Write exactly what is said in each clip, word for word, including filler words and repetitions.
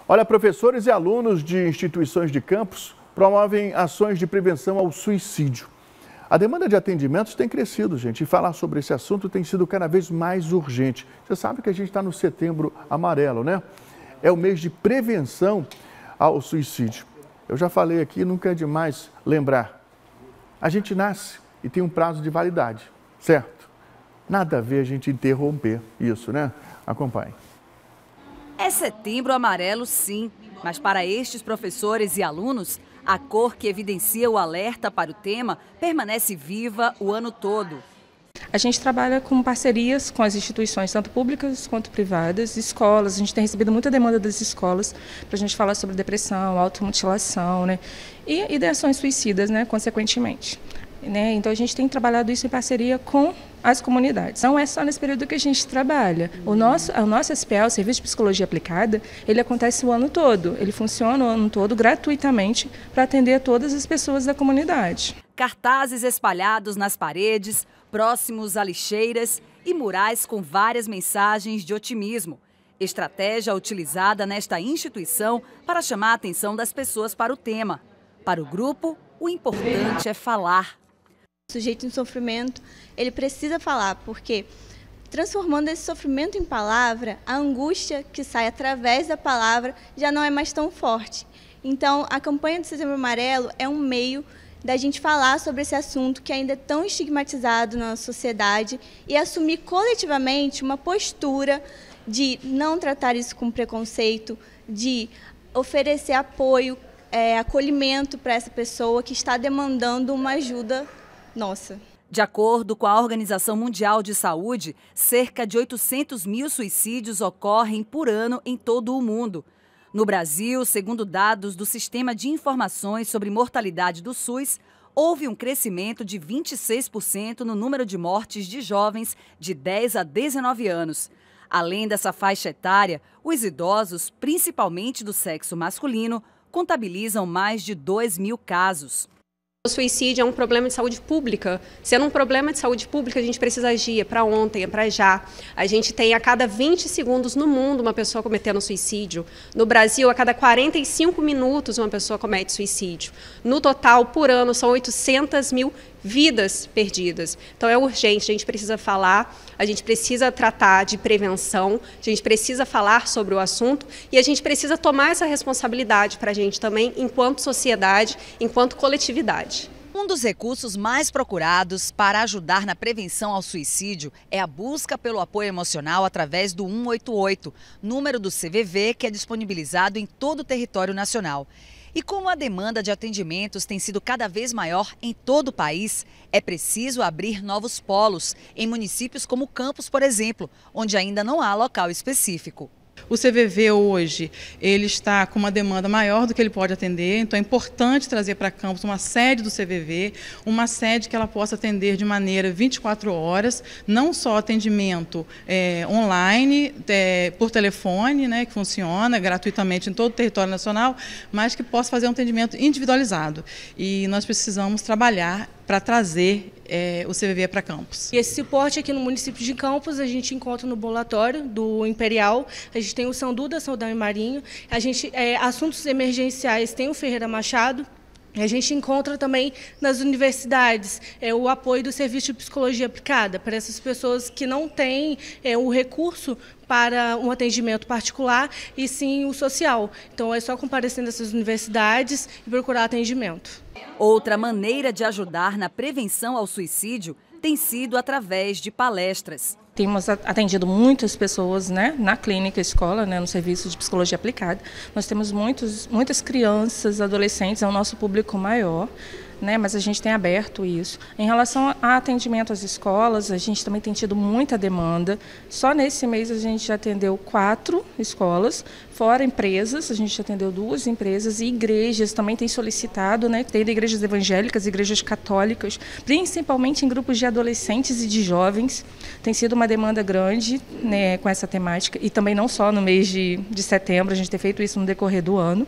Olha, professores e alunos de instituições de campus promovem ações de prevenção ao suicídio. A demanda de atendimentos tem crescido, gente, e falar sobre esse assunto tem sido cada vez mais urgente. Você sabe que a gente está no Setembro Amarelo, né? É o mês de prevenção ao suicídio. Eu já falei aqui, nunca é demais lembrar. A gente nasce e tem um prazo de validade, certo? Nada a ver a gente interromper isso, né? Acompanhe. É Setembro Amarelo, sim, mas para estes professores e alunos, a cor que evidencia o alerta para o tema permanece viva o ano todo. A gente trabalha com parcerias com as instituições, tanto públicas quanto privadas, escolas. A gente tem recebido muita demanda das escolas para a gente falar sobre depressão, automutilação, né? E ideações suicidas, né, consequentemente. Né? Então a gente tem trabalhado isso em parceria com as comunidades. Não é só nesse período que a gente trabalha. O nosso, o nosso S P A, o Serviço de Psicologia Aplicada, ele acontece o ano todo. Ele funciona o ano todo gratuitamente para atender todas as pessoas da comunidade. Cartazes espalhados nas paredes, próximos a lixeiras e murais com várias mensagens de otimismo. Estratégia utilizada nesta instituição para chamar a atenção das pessoas para o tema. Para o grupo, o importante é falar. O sujeito em sofrimento, ele precisa falar, porque transformando esse sofrimento em palavra, a angústia que sai através da palavra já não é mais tão forte. Então, a campanha do Setembro Amarelo é um meio da gente falar sobre esse assunto que ainda é tão estigmatizado na sociedade e assumir coletivamente uma postura de não tratar isso com preconceito, de oferecer apoio, é, acolhimento para essa pessoa que está demandando uma ajuda nossa. De acordo com a Organização Mundial de Saúde, cerca de oitocentos mil suicídios ocorrem por ano em todo o mundo. No Brasil, segundo dados do Sistema de Informações sobre Mortalidade do SUS, houve um crescimento de vinte e seis por cento no número de mortes de jovens de dez a dezenove anos. Além dessa faixa etária, os idosos, principalmente do sexo masculino, contabilizam mais de dois mil casos. O suicídio é um problema de saúde pública. Sendo um problema de saúde pública, a gente precisa agir, é para ontem, é para já. A gente tem a cada vinte segundos no mundo uma pessoa cometendo suicídio. No Brasil, a cada quarenta e cinco minutos uma pessoa comete suicídio. No total, por ano, são oitocentas mil vidas perdidas. Então é urgente, a gente precisa falar, a gente precisa tratar de prevenção, a gente precisa falar sobre o assunto e a gente precisa tomar essa responsabilidade para a gente também, enquanto sociedade, enquanto coletividade. Um dos recursos mais procurados para ajudar na prevenção ao suicídio é a busca pelo apoio emocional através do um oito oito, número do C V V que é disponibilizado em todo o território nacional. E como a demanda de atendimentos tem sido cada vez maior em todo o país, é preciso abrir novos polos, em municípios como Campos, por exemplo, onde ainda não há local específico. O C V V hoje ele está com uma demanda maior do que ele pode atender, então é importante trazer para Campos uma sede do C V V, uma sede que ela possa atender de maneira vinte e quatro horas, não só atendimento é, online, é, por telefone, né, que funciona gratuitamente em todo o território nacional, mas que possa fazer um atendimento individualizado. E nós precisamos trabalhar para trazer é, o C V V para Campos. E esse suporte aqui no município de Campos a gente encontra no ambulatório do Imperial, a gente tem o São Duda, Soldão e Marinho, a gente, é, assuntos emergenciais tem o Ferreira Machado, a gente encontra também nas universidades é, o apoio do Serviço de Psicologia Aplicada para essas pessoas que não têm é, o recurso para um atendimento particular e sim o social. Então é só comparecer nessas universidades e procurar atendimento. Outra maneira de ajudar na prevenção ao suicídio tem sido através de palestras. Temos atendido muitas pessoas, né, na clínica escola, né, no serviço de psicologia aplicada. Nós temos muitos, muitas crianças, adolescentes, é o nosso público maior, né, mas a gente tem aberto isso. Em relação a atendimento às escolas, a gente também tem tido muita demanda. Só nesse mês a gente já atendeu quatro escolas, fora empresas, a gente atendeu duas empresas e igrejas também tem solicitado, né, tem igrejas evangélicas, igrejas católicas, principalmente em grupos de adolescentes e de jovens. Tem sido uma demanda grande, né, com essa temática e também não só no mês de, de setembro, a gente tem feito isso no decorrer do ano.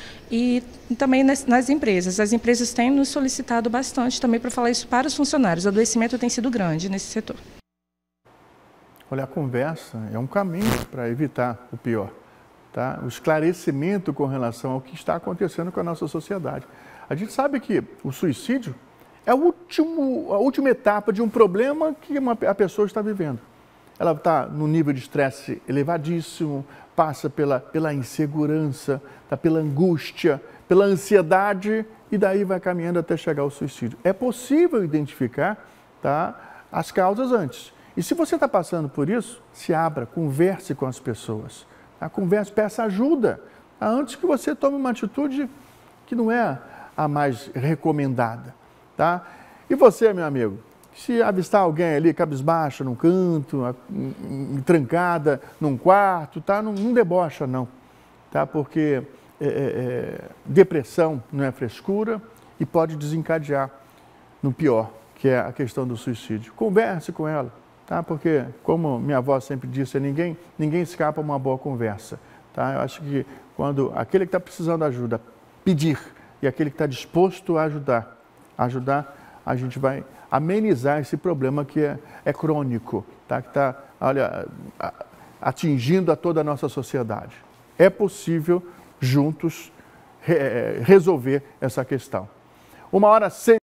E também nas, nas empresas. As empresas têm nos solicitado bastante também para falar isso para os funcionários. O adoecimento tem sido grande nesse setor. Olha, a conversa é um caminho para evitar o pior. tá? O esclarecimento com relação ao que está acontecendo com a nossa sociedade. A gente sabe que o suicídio é o último, a última etapa de um problema que uma, a pessoa está vivendo. Ela está no nível de estresse elevadíssimo, passa pela, pela insegurança, tá, pela angústia, pela ansiedade e daí vai caminhando até chegar ao suicídio. É possível identificar, tá, as causas antes. E se você está passando por isso, se abra, converse com as pessoas. Tá? Converse, peça ajuda, tá? Antes que você tome uma atitude que não é a mais recomendada. Tá? E você, meu amigo, se avistar alguém ali cabisbaixa num canto, trancada num quarto, tá? não, não debocha não, tá? Porque é, é, depressão não é frescura e pode desencadear no pior, que é a questão do suicídio. Converse com ela, tá? Porque, como minha avó sempre disse, ninguém, ninguém escapa a uma boa conversa. Tá? Eu acho que quando aquele que está precisando de ajuda pedir e aquele que está disposto a ajudar, ajudar, a gente vai amenizar esse problema que é, é crônico, tá? Que está, olha, atingindo a toda a nossa sociedade. É possível, juntos, re- resolver essa questão. Uma hora seis